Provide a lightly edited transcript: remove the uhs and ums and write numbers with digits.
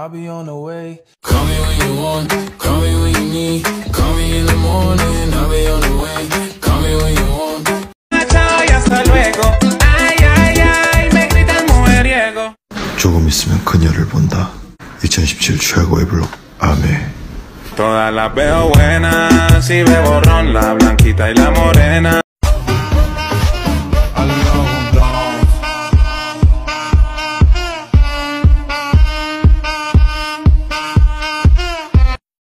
I'll be on the way. Call me when you want, call me when you need. Call me in the morning, I'll be on the way. Call me when you want. Chao y hasta luego. Ay, ay, ay, me grita el mujeriego. 조금 있으면 그녀를 본다. 2017 최고의 블록 아메. Todas las veo buenas, si bebo ron, la blanquita y la morena.